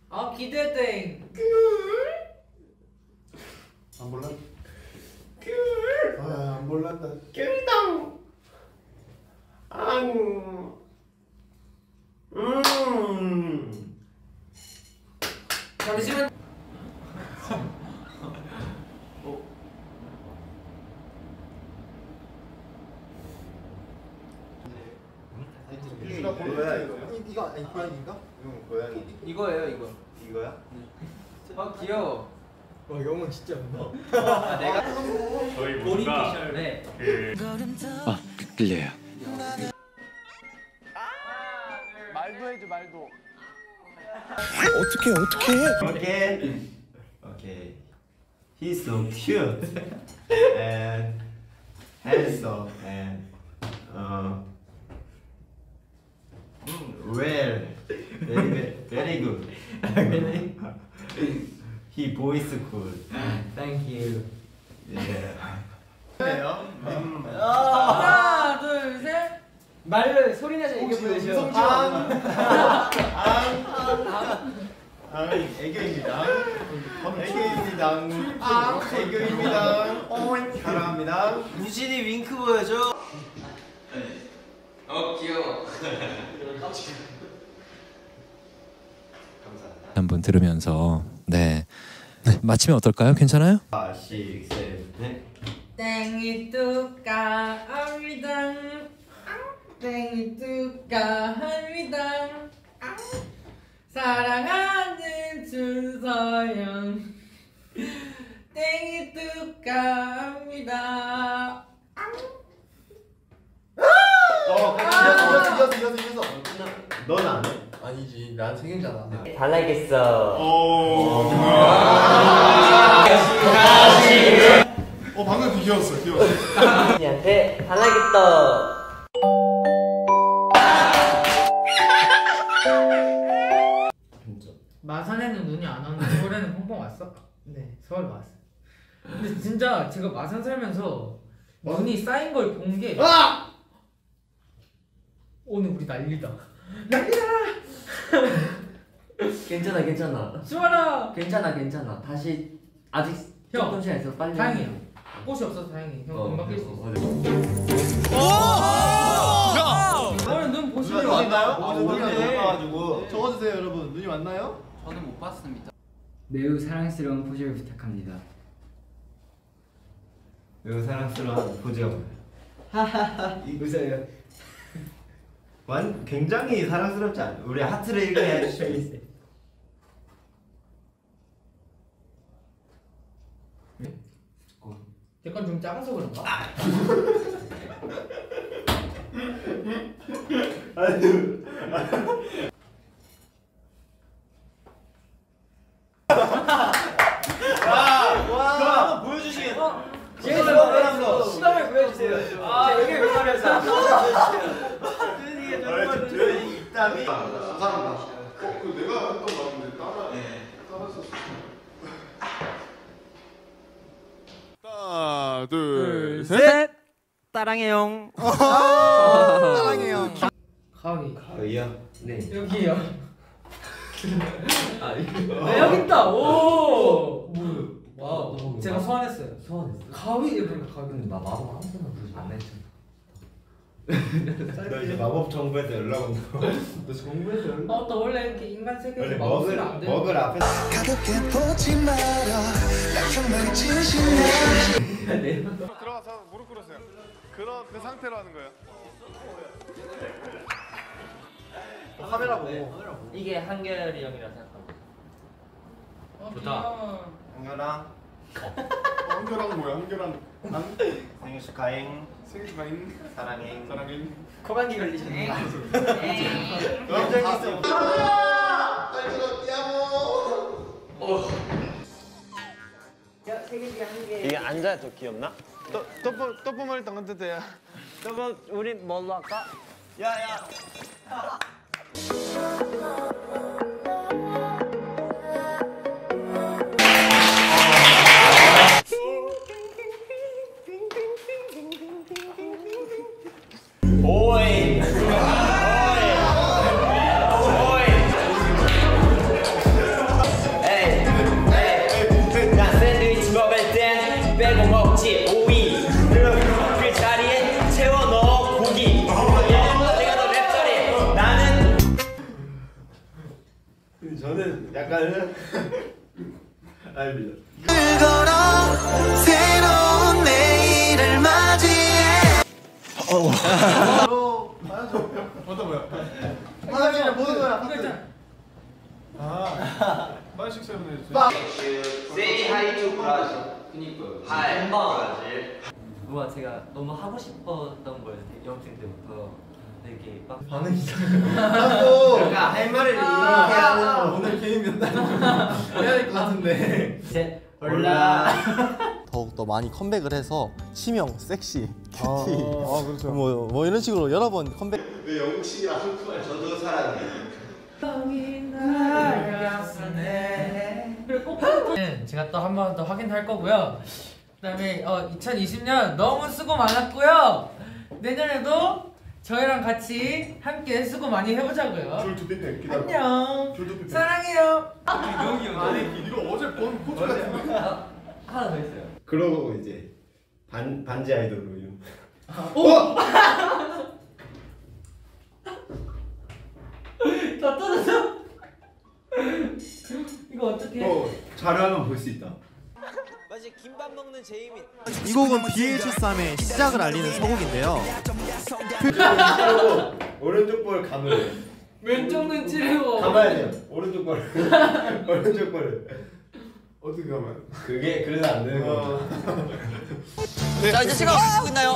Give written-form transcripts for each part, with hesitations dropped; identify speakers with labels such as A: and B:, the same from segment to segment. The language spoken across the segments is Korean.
A: 아 기대돼.
B: 안 몰라? 안 몰란다.
C: 귤당.
A: 잠시만.
B: 뭐야 이거 아니 고양이인가?
C: 이건 고양이.
A: 이거예요 이거.
C: 이거야?
A: 아 귀여워.
B: 와 영은 진짜 없나?
A: 내가
D: 저희 모두가
A: 네.
E: 끌려요.
B: 말도 해줘 말도.
C: Okay. Okay. He's so cute and handsome and well, very good. He voice good.
A: Thank you.
C: Yeah.
A: 하나 둘 셋. 말로 소리 내서 애교 보여줘.
C: 애교입니다. 애교입니다. 애교입니다. 사랑합니다.
A: 우진이 윙크 보여줘. 귀여워.
E: 한번 들으면서 네 마치면 어떨까요? 괜찮아요?
C: 5, 6, 7, 8.
A: 땡이 뚜까합니다. 땡이 뚜까합니다. 사랑하는 준서영. 땡이 뚜까합니다.
B: 이어서.
C: 넌 안 해?
B: 아니지 난 생일잖아.
F: 달라겠어.
B: 방금 귀여웠어.
F: 언니한테 달라겠어.
A: 마산에는 눈이 안 왔는데 서울에는 펑펑 왔어? 네, 서울 왔어. 근데 진짜 제가 마산 살면서 눈이 쌓인 걸 본 게 오늘 우리 난리다.
F: 괜찮아.
A: 수아라.
F: 괜찮아. 다시 아직
A: 형,
F: 조금 시간에서 빨리.
A: 다행이야. 꽃이 없어서 다행히. 형 금방 낄 수 있어. 오늘 눈 보시면
B: 왔나요?
C: 오늘 와가지고
B: 적어주세요 여러분. 눈이 왔나요?
A: 저는 못 봤습니다.
F: 매우 사랑스러운 포즈를 부탁합니다.
C: 매우 사랑스러운 포즈가 뭐야?
F: 웃어요.
C: 굉장히 사랑스럽지 않아? 우리 하트를 이렇게 해주시면.
A: 약간 좀 작아서 그런가?
C: 한번 보여주시겠어?
A: 시험을 보여주세요. 여기 왜 말했어?
C: 조용히 입담이.
B: 감사합니다. 내가 한건 나왔는데 따라했었어. 하나 둘 셋.
F: 따랑해용.
B: 사랑해요.
A: 가위.
C: 가위야? 네.
A: 여기요. 여기 있다. 오. 와우. 제가 소환했어요. 가위 이러니까 가위.
F: 나 마법 한 번만 보지 안 했잖아.
C: 너 이제 마법 정부에서 연락 온다.
B: 너 정부에서 연락.
A: 나 원래 이렇게 인간 세계에서
C: 원래
A: 마법 쓰면 안 돼.
C: 먹을 앞에서.
G: 가볍게 보지 마라. 나 정말 진심이야.
B: 들어가서 무릎 꿇으세요. 그 상태로 하는 거예요. 카메라 보고.
F: 이게 한결이 형이라 생각합니다.
A: 좋다.
C: 한결아.
B: 한결랑 뭐야? 한결랑
C: 생일 축하행.
B: 생일 축하인.
C: 사랑해.
B: 사랑해.
F: 코감기 걸리셨네.
C: 굉장히 있어.
F: 이게 앉아야 더 귀엽나?
B: 또뽀를 당근때야.
F: 그러면 우리 뭘로 할까?
C: 야야. 오이. 오늘 약간은 아닙니다.
G: 걸어 새로운 내일을 맞이해.
B: 어떤 거야? 화장실에 보는 거야.
A: 이거 있잖아.
B: 아, 말씩 세븐 해주세요.
C: Say hi to Brazil. 하이 브라질.
F: 우와 제가 너무 하고 싶었던 거예요. 영생 때부터. 되게 막
C: 그러니까 할 말을 이렇게 하는
B: 오늘 개인 면담 해야 될 것 같은데.
F: 셋
C: 올라.
H: 더욱더 많이 컴백을 해서 치명, 섹시, 큐티
B: 그렇죠.
H: 뭐 이런 식으로 여러 번 컴백.
C: 왜 영국식이라 한국말 저도 사랑해.
A: 그리고 꼭 제가 또 한 번 더 확인할 거고요. 그다음에 2020년 너무 수고 많았고요. 내년에도 저희랑 같이 함께 수고 많이 해보자고요.
B: 줄두 삐네 기다려.
A: 안녕.
B: 줄두 삐네.
A: 사랑해요.
B: 아니 이거 어제 본 포즈 같은데.
F: 하나 더 있어요.
C: 그러고 이제 반지 아이돌로
A: 다 떨어져. 이거 어떻게?
C: 자료하면 볼 수 있다.
F: 맞아 김밥 먹는 제이미.
H: 이 곡은 BH13의 시작을 알리는 서곡인데요.
C: 오른쪽 볼 감을
A: 왼쪽 눈치를 고
C: 감아야 돼요. 오른쪽 볼 오른쪽 볼을
B: 어떻게 가면?
C: 그게 그래서 안 되는 거.
F: 자 이제 시간 끝나요.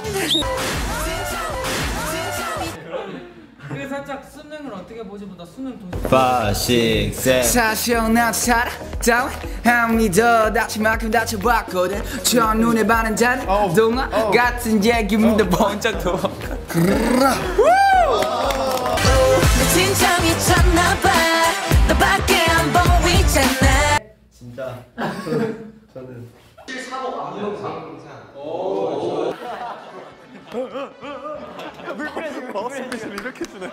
A: 그게 살짝 수능을 어떻게 보지보다 수능 도시.
C: 5, 6, 7.
G: 사실 나 살았다고 합니다. 다치만큼 다쳐봤거든. 저 눈에 반한 잔 동화 같은 얘기 믿어본 적도 없고. 진짜 미쳤나봐. 너밖에 안 보이잖아.
C: 진짜 저는
B: 마우스피스를 이렇게 주네.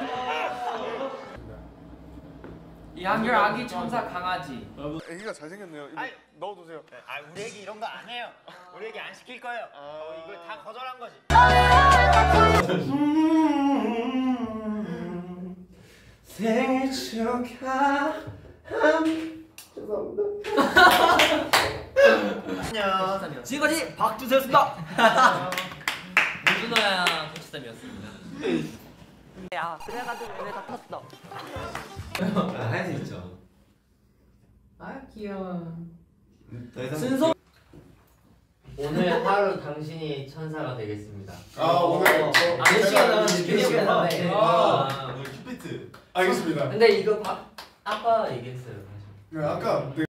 A: 이 한결 아기 천사 강아지.
B: 애기가 잘생겼네요. 이거 넣어두세요.
F: 우리 애기 이런 거 안 해요. 우리 애기 안 시킬 거예요. 이거 다 거절한 거지.
C: 생일 축하. 안녕.
F: 지금까지 박주세였습니다. 무준호야 코치쌤이었습니다. 야 그래가지고 얘네 다 탔어.
C: 할 수 있죠.
A: 아 귀여워.
C: 더 이상
A: 순서.
F: 오늘 하루 당신이 천사가 되겠습니다.
B: 오늘
F: 몇 시간 남았는지 몇 시간 남았는지.
B: 오늘 큐피트. 알겠습니다.
F: 근데 이거 아까 얘기했어요.
B: 네, 아까